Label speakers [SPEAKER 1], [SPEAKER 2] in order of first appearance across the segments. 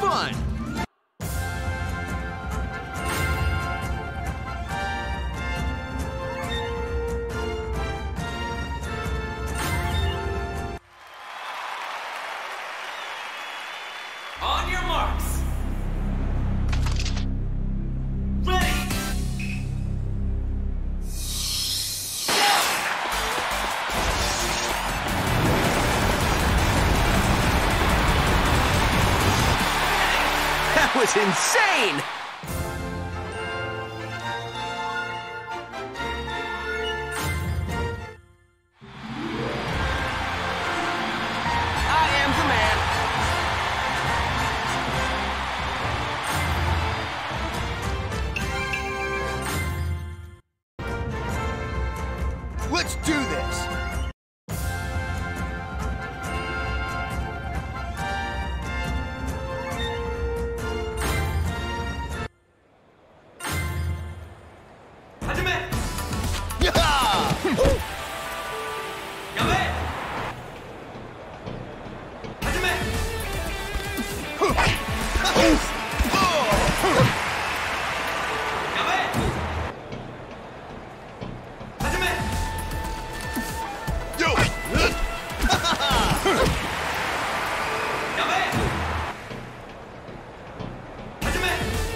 [SPEAKER 1] fun!
[SPEAKER 2] On your marks. Ready.
[SPEAKER 1] That was insane! I am the man. Let's do this!
[SPEAKER 2] Hajime.
[SPEAKER 1] Yeah!
[SPEAKER 2] Yabe. Hajime. Yabe. Hajime.
[SPEAKER 1] Yo!
[SPEAKER 2] Yabe. Hajime.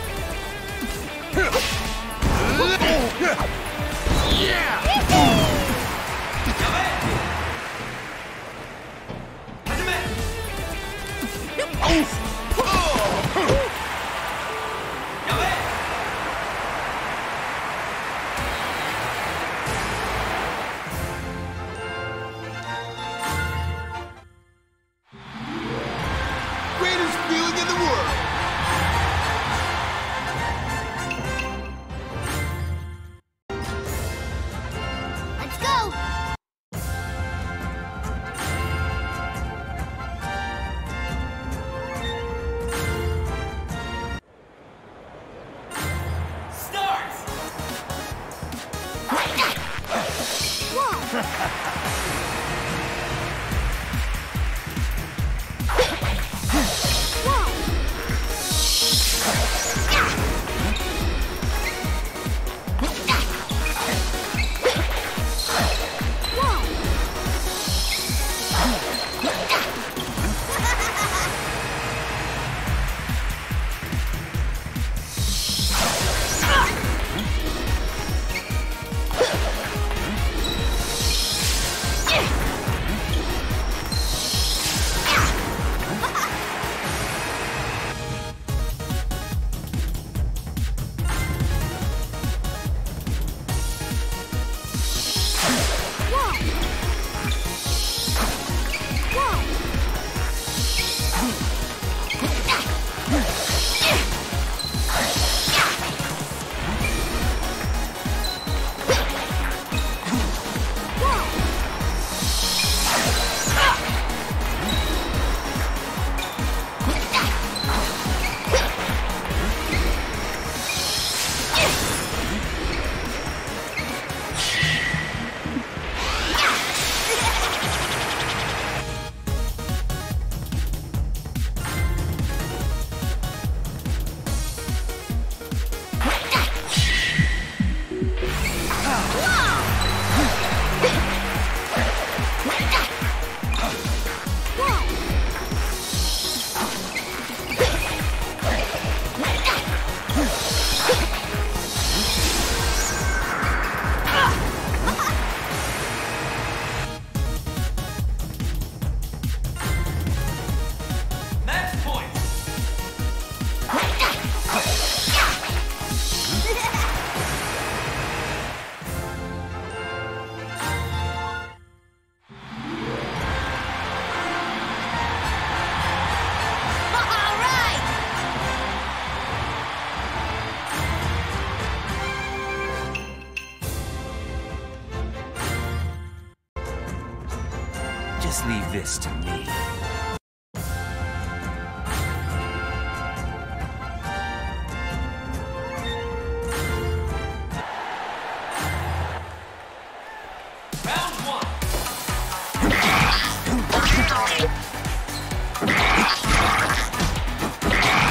[SPEAKER 1] Yeah!
[SPEAKER 2] Yabe. Hajime. Yabe.
[SPEAKER 1] Greatest feeling in the world!
[SPEAKER 3] Let's go!
[SPEAKER 2] Start. Match point.
[SPEAKER 3] All right!
[SPEAKER 1] Just leave this to me.
[SPEAKER 2] Round one.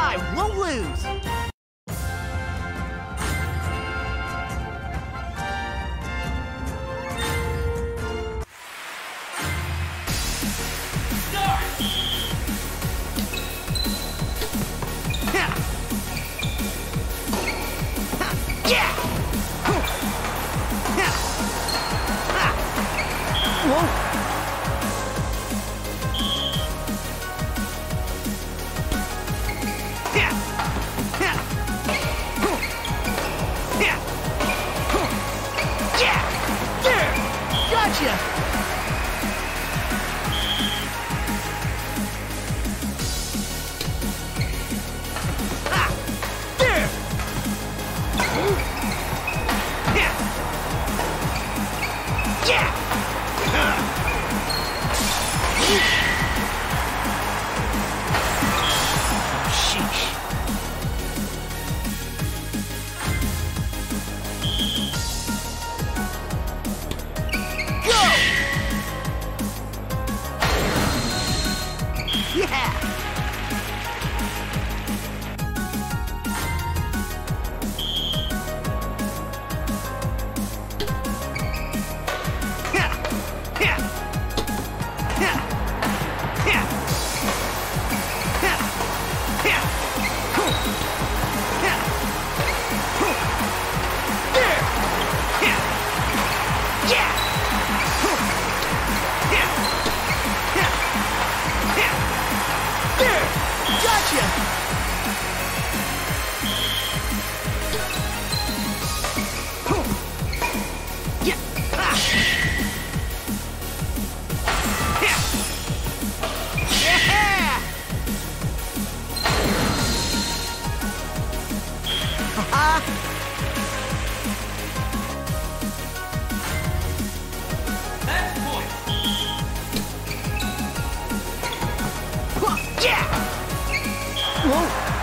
[SPEAKER 4] I won't lose.
[SPEAKER 2] Match point.
[SPEAKER 4] Whoa!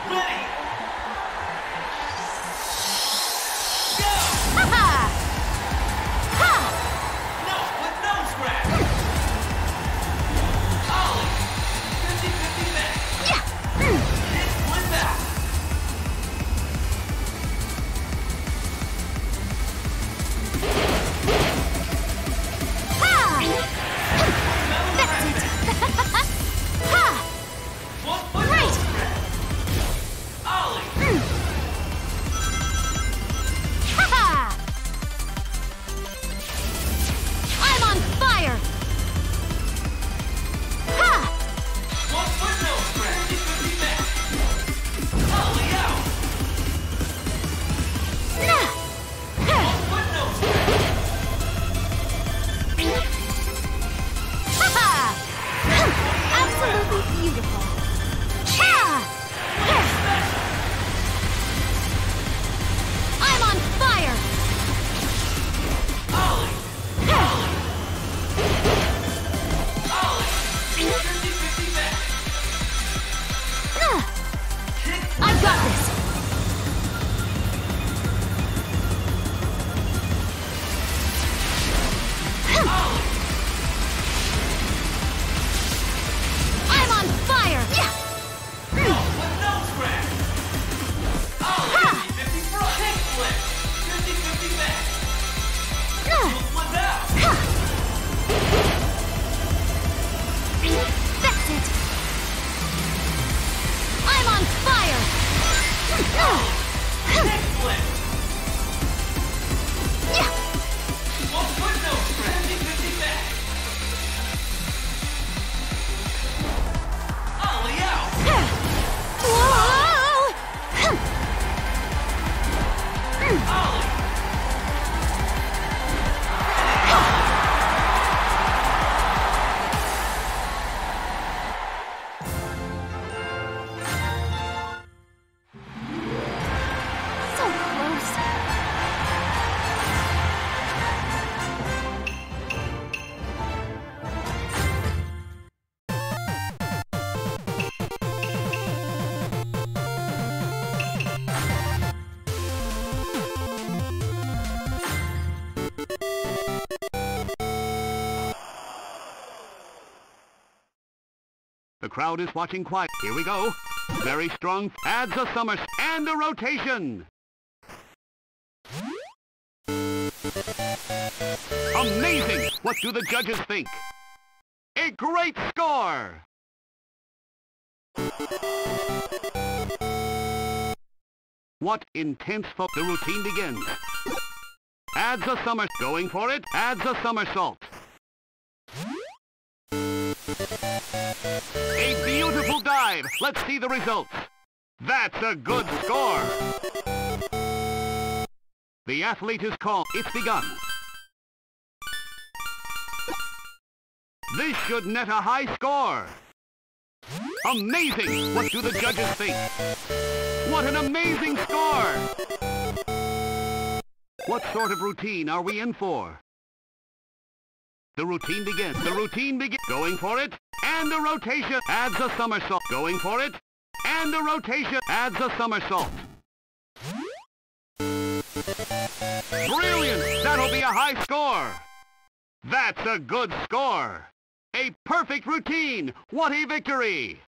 [SPEAKER 2] Ready. Go!
[SPEAKER 3] Ha-ha! Ha!
[SPEAKER 2] No, with no scratch. Ollie. 50-50 back.
[SPEAKER 3] Yeah!
[SPEAKER 2] Hit flip out.
[SPEAKER 3] Ha!
[SPEAKER 2] Another
[SPEAKER 3] That's
[SPEAKER 2] round.
[SPEAKER 3] it! Ha!
[SPEAKER 2] 1 foot no
[SPEAKER 3] Right.
[SPEAKER 2] scratch. Ollie.
[SPEAKER 3] Ha-ha! I'm on fire! Ha!
[SPEAKER 2] 1 foot no scratch. 50-50 back. Ollie out.
[SPEAKER 3] Nah!
[SPEAKER 2] 1 foot no scratch.
[SPEAKER 3] Ha-ha! Absolutely beautiful! Ha! I'm on fire!
[SPEAKER 2] Ollie. Ollie. 50-50 back. Kick
[SPEAKER 3] I've got this!
[SPEAKER 2] Ollie.
[SPEAKER 3] I'm on fire! Yeah!
[SPEAKER 2] No, with no scratch. Ollie. 50-50 front. Kick flip. 50-50 back. Flip out.
[SPEAKER 3] That's it! I'm on fire!
[SPEAKER 2] Kick flip.
[SPEAKER 3] Yeah!
[SPEAKER 2] 1 foot no scratch. 50-50 back. Ollie out.
[SPEAKER 3] Whoa!
[SPEAKER 2] Ollie.
[SPEAKER 3] So close!
[SPEAKER 4] The crowd is watching quiet. Here we go. Very strong. Adds a somersault and a rotation. Amazing! What do the judges think? A great score! What intense the routine begins. Adds a somersault. Going for it. Adds a somersault. A beautiful dive. Let's see the results. That's a good score. The athlete is called. It's begun. This should net a high score. Amazing! What do the judges think? What an amazing score! What sort of routine are we in for? The routine begins. The routine begins. Going for it. And a rotation. Adds a somersault. Going for it. And a rotation. Adds a somersault. Brilliant! That'll be a high score. That's a good score. A perfect routine. What a victory!